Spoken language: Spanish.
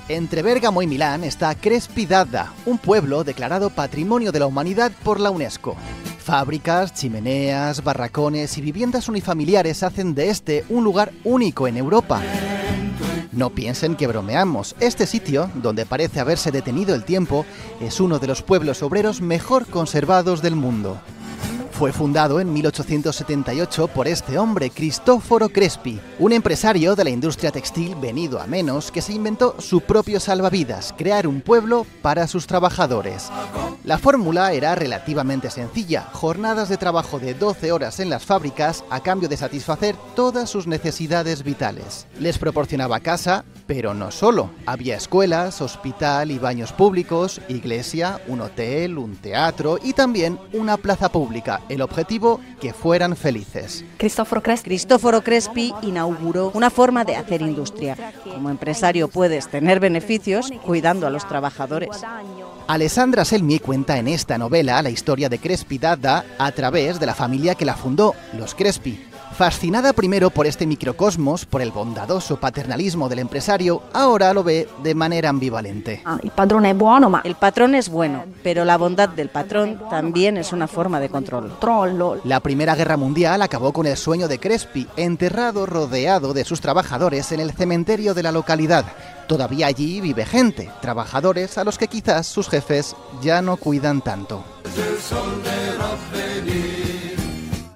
Entre Bérgamo y Milán está Crespi d'Adda, un pueblo declarado Patrimonio de la Humanidad por la UNESCO. Fábricas, chimeneas, barracones y viviendas unifamiliares hacen de este un lugar único en Europa. No piensen que bromeamos, este sitio, donde parece haberse detenido el tiempo, es uno de los pueblos obreros mejor conservados del mundo. Fue fundado en 1878 por este hombre, Cristoforo Crespi, un empresario de la industria textil venido a menos que se inventó su propio salvavidas, crear un pueblo para sus trabajadores. La fórmula era relativamente sencilla, jornadas de trabajo de 12 horas en las fábricas a cambio de satisfacer todas sus necesidades vitales. Les proporcionaba casa, pero no solo. Había escuelas, hospital y baños públicos, iglesia, un hotel, un teatro y también una plaza pública. El objetivo, que fueran felices. Cristoforo Crespi inauguró una forma de hacer industria. Como empresario puedes tener beneficios cuidando a los trabajadores. Alessandra Selmi cuenta en esta novela la historia de Crespi d'Adda a través de la familia que la fundó, los Crespi. Fascinada primero por este microcosmos, por el bondadoso paternalismo del empresario, ahora lo ve de manera ambivalente. El patrón es bueno, pero la bondad del patrón también es una forma de control. La Primera Guerra Mundial acabó con el sueño de Crespi, enterrado rodeado de sus trabajadores en el cementerio de la localidad. Todavía allí vive gente, trabajadores a los que quizás sus jefes ya no cuidan tanto.